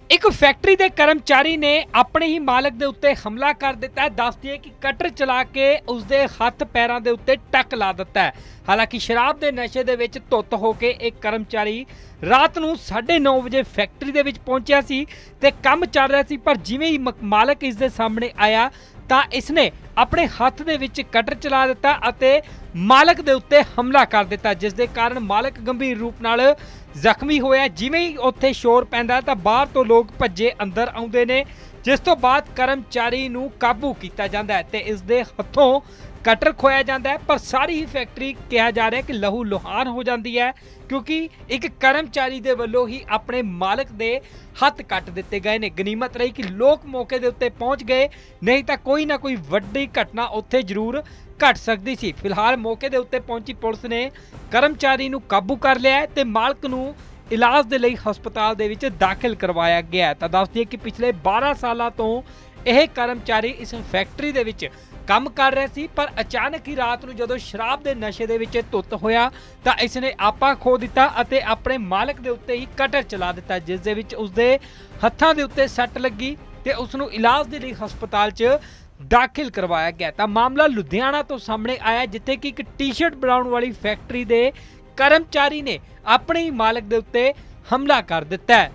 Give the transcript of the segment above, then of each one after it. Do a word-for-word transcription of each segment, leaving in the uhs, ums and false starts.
एक फैक्ट्री के कर्मचारी ने अपने ही मालक के उत्ते हमला कर दिता है। दस दिए कि कटर चला के उसके हथ पैरों के उत्ते टक ला दिता है। हालांकि शराब के नशे दे विच धुत होके एक कर्मचारी रात नूं साढ़े नौ बजे फैक्ट्री दे विच पहुंचा सी ते काम चल रहा सी, पर जिवें ही मालक इस दे सामने आया तां इसने अपने हथ दे विच कटर चला दिता अते मालक दे उत्ते हमला कर दिता, जिस दे कारण मालक गंभीर रूप नाल जख्मी होया। जिवें ही उत्थे शोर पैंदा तां बाहर तो लोग भज्जे अंदर आउंदे ने, जिस तो बाद कर्मचारी नूं काबू किया जाता है ते इस दे हथों कटर खोया जाता है। पर सारी ही फैक्ट्री कहा जा रहा है कि लहू लुहान हो जाती है, क्योंकि एक कर्मचारी दे वल्लों ही अपने मालक दे हथ कट दिते गए ने। गनीमत रही कि लोग मौके दे उत्ते पहुंच गए, नहीं तो कोई ना कोई वड्डी घटना उत्थे जरूर घट सकती सी। फिलहाल मौके दे उत्ते पहुंची पुलिस ने कर्मचारी नूं काबू कर लिया है ते मालक नूं इलाज दे लई हस्पताल दे विच दाखिल करवाया गया है। तां दस दिए कि पिछले बारह सालों तो यह कर्मचारी इस फैक्ट्री दे विच काम कर रहे सी, पर अचानक ही रात नूं जदों शराब दे नशे दे विच धुत होया तां इसने आपा खो दिता अते अपने मालक दे उत्ते ही कटर चला दिता, जिस दे विच उसदे हत्थां दे उत्ते सट लगी ते उसनूं इलाज दे लई हस्पताल च दाखिल करवाया गया। तां मामला लुधियाना तो सामने आया, जिथे कि एक टी शर्ट बनाउण वाली फैक्ट्री दे कर्मचारी ने अपने ही मालक दे उत्ते हमला कर दिता है।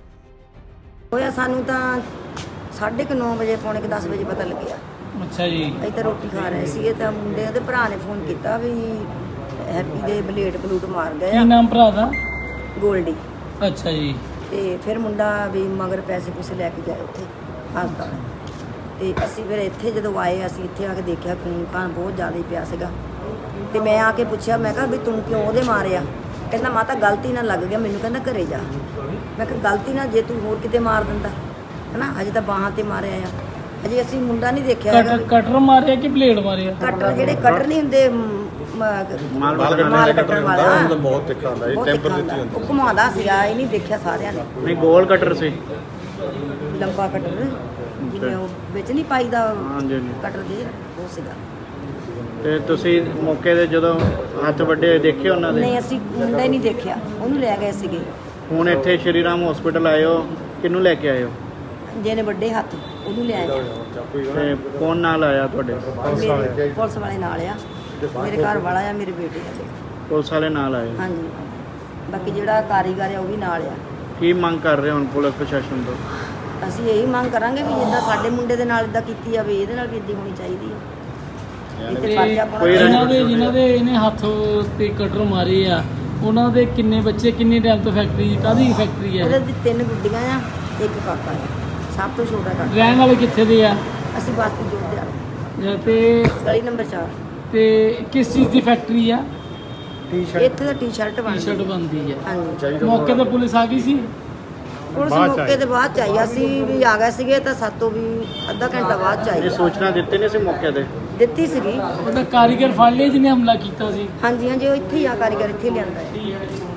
होया सानू तां साढ़े के नौ बजे पौने के दस बजे पता लग्या। अच्छा जी, असीं तां रोटी खा रहे सी तां मुंडे दे भरा ने फोन किया भी हैप्पी दे बलेट बलूट मार गए। की नाम भरा दा? गोल्डी। अच्छा जी। ते फिर मुंडा भी मगर पैसे पूसे लैके गए उत्थे हस्पताल ते असीं फिर इत्थे जदों आए असीं इत्थे आके देखिया खून खान बहुत ज़्यादा ही पिया सीगा ते मैं आके पुछया मैं कहा भी तू क्यों ओहदे मारिया? कहंदा माता गलती ना लग गया मैनूं, कहंदा घरे जा। मैं कहा गलती ना जे तू होर किते मार दिंदा है ना, अजे तां बाहां ते मारिया आ, अजे असीं मुंडा नहीं देखिया। कटर कटर मारिया कि ब्लेड मारिया? कटर जेहड़े कटर नहीं हुंदे माल कटर वाला बहुत तिखा हुंदा है, टेंपर दित्ती हुंदी है, घुमादा सीगा, ये नहीं देखिया सारियां ने। नहीं गोल कटर से लंबा कटर जिवें ਉਹ ਵਿੱਚ ਨਹੀਂ ਪਾਈਦਾ ਕਟਰ ਦੇ ਉਹ ਸੀਗਾ। ਤੇ ਤੁਸੀਂ ਮੌਕੇ ਤੇ ਜਦੋਂ ਹੱਥ ਵੱਡੇ ਦੇਖੇ ਉਹਨਾਂ ਦੇ? ਨਹੀਂ ਅਸੀਂ ਮੁੰਡਾ ਹੀ ਨਹੀਂ ਦੇਖਿਆ, ਉਹਨੂੰ ਲੈ ਗਏ ਸੀਗੇ। ਹੁਣ ਇੱਥੇ ਸ਼੍ਰੀ ਰਾਮ ਹਸਪੀਟਲ ਆਏ ਹੋ, ਕਿਹਨੂੰ ਲੈ ਕੇ ਆਏ ਹੋ? ਜਿਹਨੇ ਵੱਡੇ ਹੱਥ ਉਹਨੂੰ ਲੈ ਆਏ। ਤੇ ਕੌਣ ਨਾਲ ਆਇਆ ਤੁਹਾਡੇ? ਪੁਲਿਸ ਵਾਲੇ ਨਾਲ ਆ, ਮੇਰੇ ਘਰ ਵਾਲਾ ਆ, ਮੇਰੇ ਬੇਟੇ ਆ। ਪੁਲਿਸ ਵਾਲੇ ਨਾਲ ਆਏ? ਹਾਂਜੀ। ਬਾਕੀ ਜਿਹੜਾ ਕਾਰੀਗਰ ਆ ਉਹ ਵੀ ਨਾਲ ਆ। ਕੀ ਮੰਗ ਕਰ ਰਹੇ ਹੋ ਹੁਣ ਪੁਲਿਸ ਪ੍ਰਸ਼ਾਸਨ ਤੋਂ? ਅਸੀਂ ਇਹੀ ਮੰਗ ਕਰਾਂਗੇ ਵੀ ਜਿੱਦਾਂ ਸਾਡੇ ਮੁੰਡੇ ਦੇ ਨਾਲ ਇਦਾਂ ਕੀਤੀ ਆ ਵੀ ਇਹਦੇ ਨਾਲ ਵੀ ਇੱਦਾਂ ਹੋਣੀ ਚਾਹੀਦੀ ਹੈ। ਕੋਈ ਜਿਨ੍ਹਾਂ ਦੇ ਜਿਨ੍ਹਾਂ ਦੇ ਇਹਨੇ ਹੱਥ ਤੇ ਕਟਰ ਮਾਰੇ ਆ ਉਹਨਾਂ ਦੇ ਕਿੰਨੇ ਬੱਚੇ, ਕਿੰਨੇ ਟਾਈਮ ਤੋਂ ਫੈਕਟਰੀ, ਕਾਹਦੀ ਫੈਕਟਰੀ ਹੈ? ਉਹਦੇ ਦੀ ਤਿੰਨ ਗੁੱਡੀਆਂ ਆ, ਇੱਕ ਕਾਕਾ ਆ, ਸਭ ਤੋਂ ਛੋਟਾ ਕਾਕਾ। ਰਹਿਣ ਵਾਲੇ ਕਿੱਥੇ ਦੇ ਆ? ਅਸੀਂ ਬਸਤੀ ਜੋੜਦੇ ਆ ਤੇ ਗਲੀ ਨੰਬਰ ਚਾਰ। ਤੇ ਕਿਸ ਚੀਜ਼ ਦੀ ਫੈਕਟਰੀ ਆ? ਇੱਥੇ ਤਾਂ ਟੀ ਸ਼ਰਟ ਬਣਦੀ ਟੀ ਸ਼ਰਟ ਬਣਦੀ ਹੈ। ਹਾਂਜੀ। ਮੌਕੇ ਤੇ ਪੁਲਿਸ ਆ ਗਈ ਸੀ? ਪੁਲਿਸ ਮੌਕੇ ਤੇ ਬਾਅਦ ਚ ਆਈ, ਅਸੀਂ ਵੀ ਆ ਗਏ ਸੀਗੇ ਤਾਂ ਸਾਤੋਂ ਵੀ ਅੱਧਾ ਘੰਟਾ ਬਾਅਦ ਚ ਆਈ। ਇਹ ਸੂਚਨਾ ਦਿੱਤੀ ਨਹੀਂ ਸੀ ਮੌਕੇ ਤੇ? ਦਿੱਤੀ ਸੀਗੀ। ਉਹਦਾ ਕਾਰੀਗਰ ਫੜ ਲਿਆ ਜਿਹਨੇ ਹਮਲਾ ਕੀਤਾ ਸੀ? ਹਾਂਜੀ ਹਾਂਜੀ, ਉਹ ਇੱਥੇ ਹੀ ਆ, ਕਾਰੀਗਰ ਇੱਥੇ ਲਿਆਂਦਾ ਹੈ।